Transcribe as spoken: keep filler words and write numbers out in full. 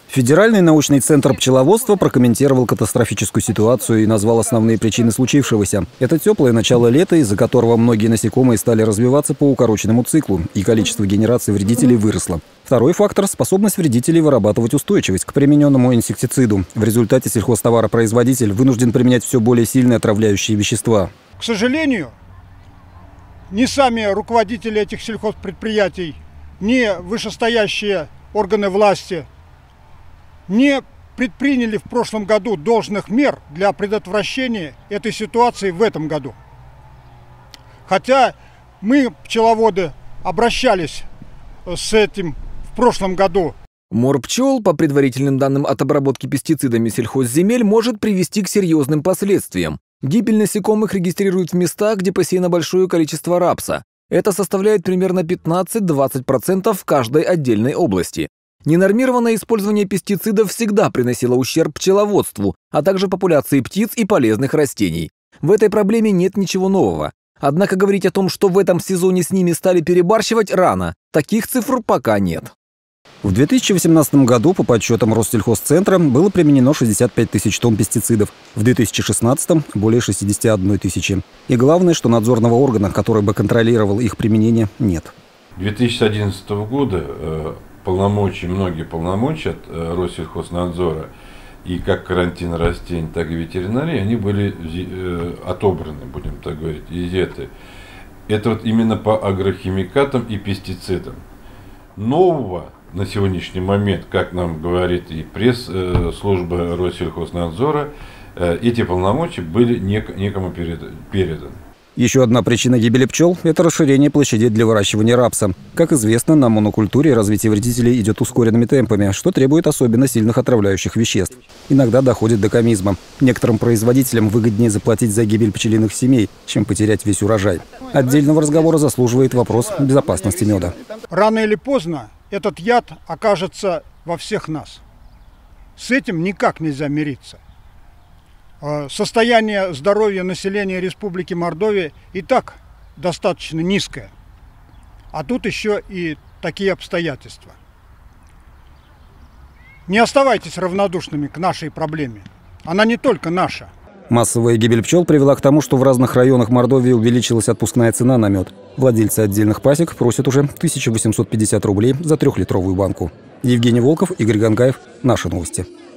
Федеральный научный центр пчеловодства прокомментировал катастрофическую ситуацию и назвал основные причины случившегося. Это теплое начало лета, из-за которого многие насекомые стали развиваться по укороченному циклу, и количество генераций вредителей выросло. Второй фактор – способность вредителей вырабатывать устойчивость к примененному инсектициду. В результате сельхозтоваропроизводитель вынужден применять все более сильные отравляющие вещества. К сожалению, ни сами руководители этих сельхозпредприятий, ни вышестоящие органы власти не предприняли в прошлом году должных мер для предотвращения этой ситуации в этом году. Хотя мы, пчеловоды, обращались с этим в прошлом году. Мор пчел, по предварительным данным от обработки пестицидами сельхозземель, может привести к серьезным последствиям. Гибель насекомых регистрируют в местах, где посеяно большое количество рапса. Это составляет примерно пятнадцать-двадцать процентов в каждой отдельной области. Ненормированное использование пестицидов всегда приносило ущерб пчеловодству, а также популяции птиц и полезных растений. В этой проблеме нет ничего нового. Однако говорить о том, что в этом сезоне с ними стали перебарщивать, рано. Таких цифр пока нет. В две тысячи восемнадцатом году, по подсчетам Россельхозцентра, было применено шестьдесят пять тысяч тонн пестицидов. В две тысячи шестнадцатом – более шестидесяти одной тысячи. И главное, что надзорного органа, который бы контролировал их применение, нет. две тысячи одиннадцатого года э, полномочия, многие полномочия от э, Россельхознадзора, и как карантин растений, так и ветеринарии, они были э, отобраны, будем так говорить, изъяты. Это вот именно по агрохимикатам и пестицидам. Нового на сегодняшний момент, как нам говорит и пресс-служба Россельхознадзора, эти полномочия были некому переданы. Еще одна причина гибели пчел – это расширение площадей для выращивания рапса. Как известно, на монокультуре развитие вредителей идет ускоренными темпами, что требует особенно сильных отравляющих веществ. Иногда доходит до комизма. Некоторым производителям выгоднее заплатить за гибель пчелиных семей, чем потерять весь урожай. Отдельного разговора заслуживает вопрос безопасности меда. Рано или поздно этот яд окажется во всех нас. С этим никак нельзя мириться. Состояние здоровья населения Республики Мордовия и так достаточно низкое. А тут еще и такие обстоятельства. Не оставайтесь равнодушными к нашей проблеме. Она не только наша. Массовая гибель пчел привела к тому, что в разных районах Мордовии увеличилась отпускная цена на мед. Владельцы отдельных пасек просят уже тысячу восемьсот пятьдесят рублей за трехлитровую банку. Евгений Волков, Игорь Гангаев. Наши новости.